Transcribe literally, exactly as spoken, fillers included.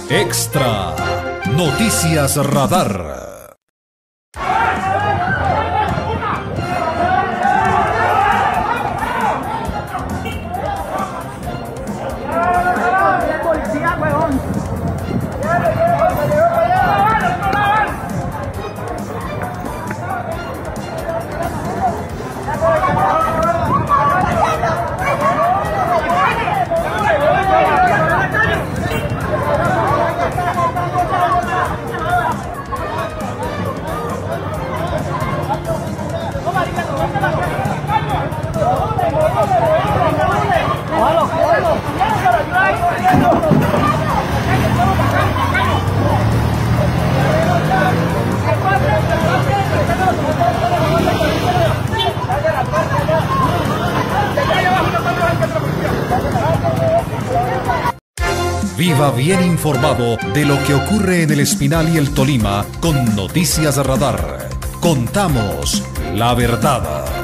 Extra Noticias Radar. Viva bien informado de lo que ocurre en el Espinal y el Tolima con Noticias Radar. Contamos la verdad.